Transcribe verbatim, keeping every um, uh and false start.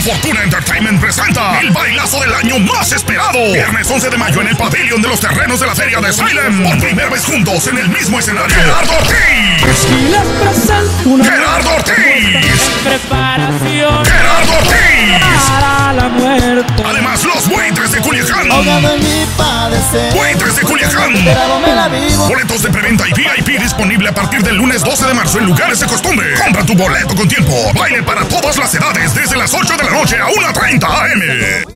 Fortuna Entertainment presenta el bailazo del año más esperado. Viernes once de mayo en el pabellón de los terrenos de la Feria de Salem. Por primera vez juntos en el mismo escenario. Gerardo Ortiz. Y les presento una Gerardo Ortiz. preparación Gerardo Ortiz. para la muerte. Además, los buitres de Culiacán. Ahogado en mi padecer. Buitres de Culiacán. Pero me la vivo. Boletos de preventa y V I P disponible a partir del lunes doce de marzo en lugares de costumbre. Compra tu boleto con tiempo. Baile para todas las edades desde las ocho de la noche a una treinta a eme